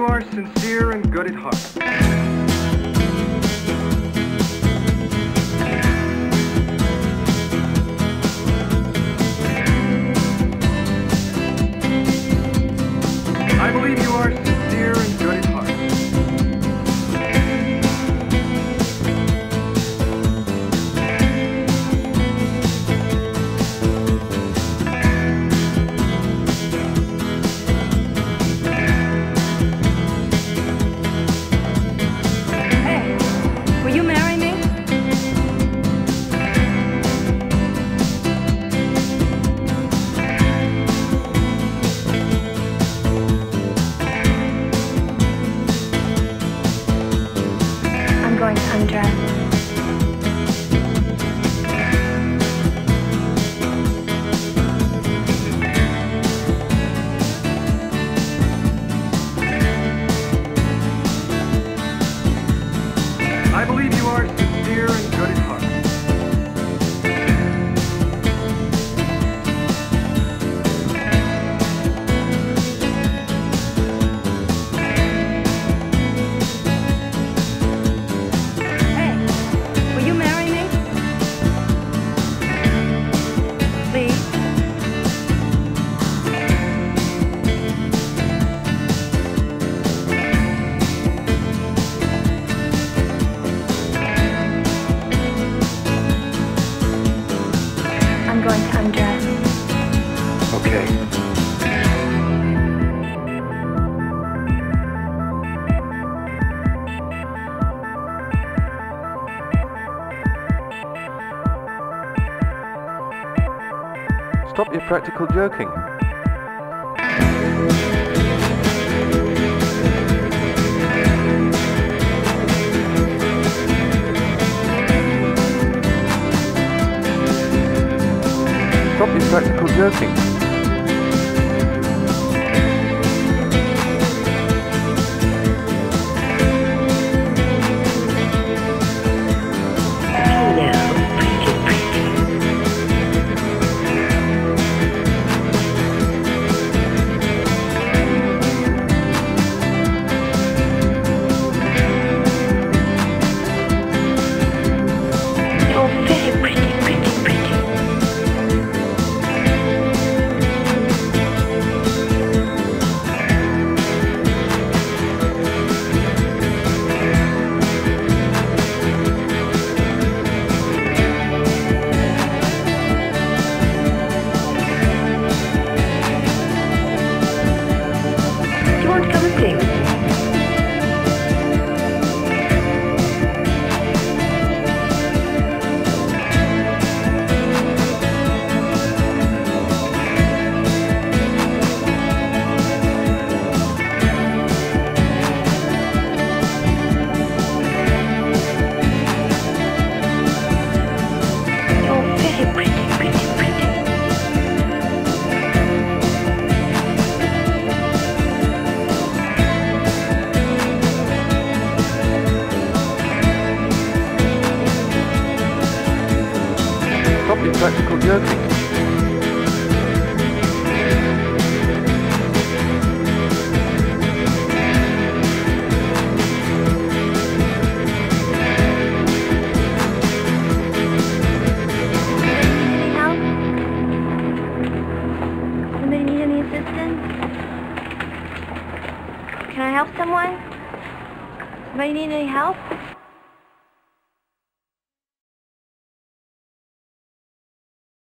are sincere and good at heart. I believe you are sincere and good at heart. Hey, will you marry me? I'm going to undress. I believe you are sincere and good at heart. Hey, will you marry me? Please? I'm going to undress. Okay. Stop your practical joking. Stop your practical joking. You're very pretty, pretty, pretty. Do you want to come and sing? You're very pretty, pretty, pretty. Stop your practical joking. Any help? Somebody need any assistance? Can I help someone? Somebody need any help?